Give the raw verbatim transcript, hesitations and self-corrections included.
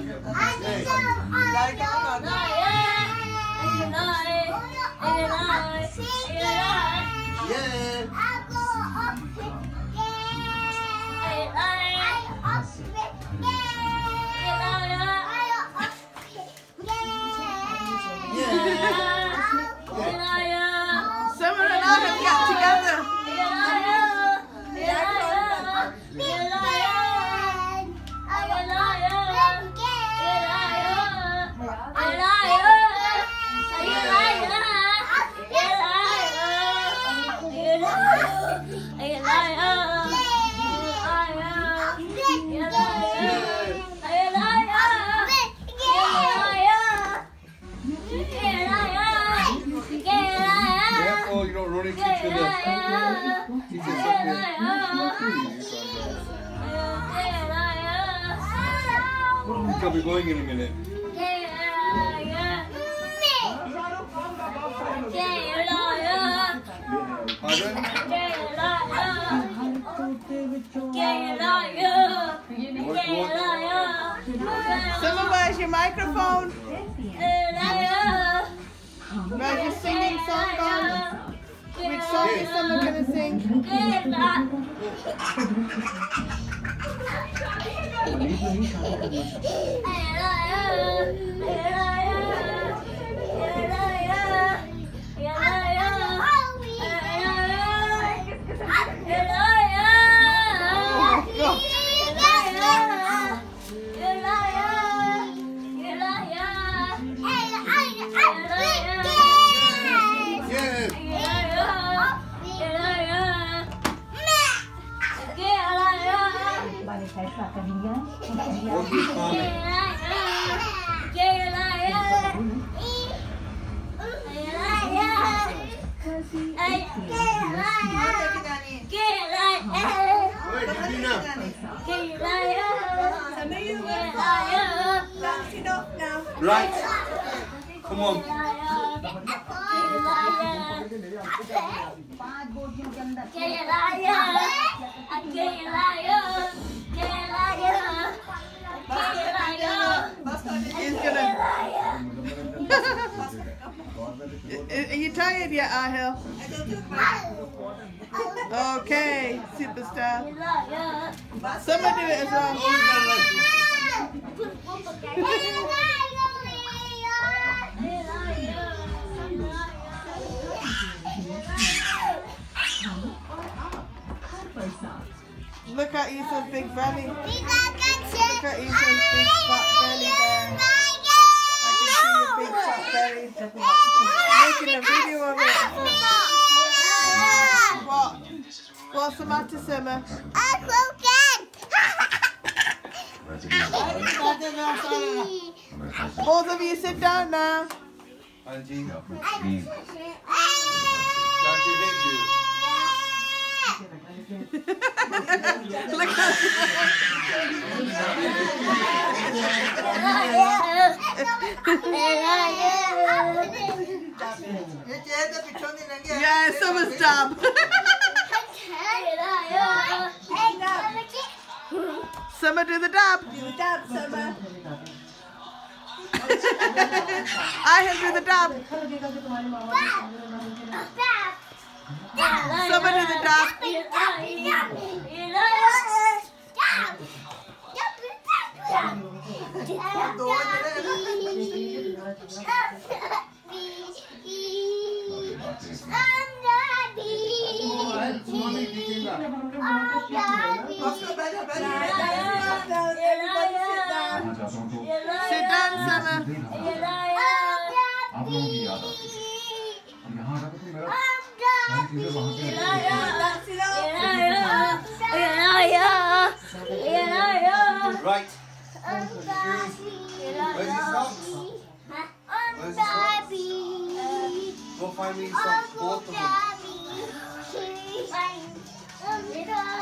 Someone and I have got together. Careful, you don't run into each other. Teach us something. You'll be going in a minute. Pardon? What, what? Summer, where's your microphone? Where's your singing song gone? Which song is Summer gonna sing? Right. Come on. He's gonna. Are you tired yet, Ahil? Okay, superstar. Someone do it as well. Look at Ethan's big belly. Look at Ethan's big fat belly there. I can see your big fat belly. I'm making a video of it. What? What's the matter, Summer? Both of you sit down now. Auntie, don't you hate you? Look at yeah, Summer's dab. Summer, do the dab. Do the dab, Summer. I have do the dab. Summer, do the dab. Sit down, Summer. Right. Where's your socks? Where's your socks? Go find me socks, both of them.